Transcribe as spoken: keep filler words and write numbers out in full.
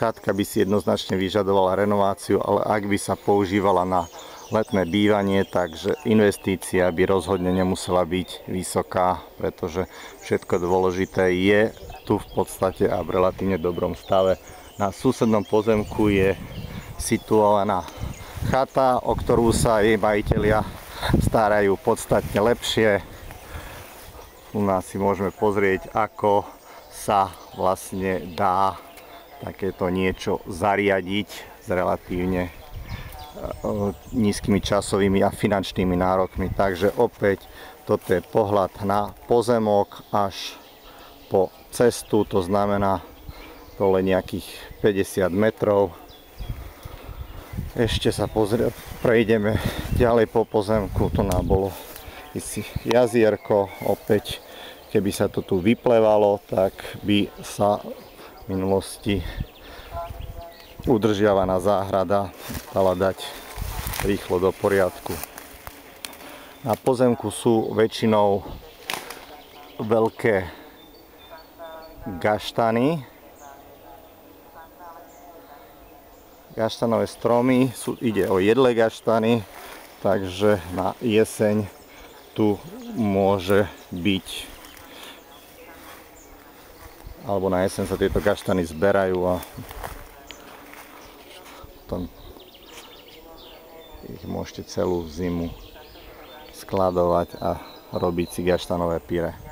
chatka by si jednoznačne vyžadovala renováciu, ale ak by sa používala na letné bývanie, takže investícia by rozhodne nemusela byť vysoká, pretože všetko dôležité je tu v podstate a v relatívne dobrom stave. Na susednom pozemku je situovaná chata, o ktorú sa jej majitelia starajú podstatne lepšie. U nás si môžeme pozrieť, ako sa vlastne dá takéto niečo zariadiť s relatívne nízkymi časovými a finančnými nárokmi. Takže opäť toto je pohľad na pozemok až po cestu, to znamená dole nejakých päťdesiat metrov. Ešte sa pozrie, prejdeme ďalej po pozemku, to nám bolo isi jazierko, opäť keby sa to tu vyplevalo, tak by sa v minulosti udržiavaná záhrada dala dať rýchlo do poriadku. Na pozemku sú väčšinou veľké gaštany, gaštanové stromy, sú, ide o jedlé gaštany, takže na jeseň tu môže byť, alebo na jeseň sa tieto gaštany zberajú a potom ich môžete celú zimu skladovať a robiť si gaštanové pyré.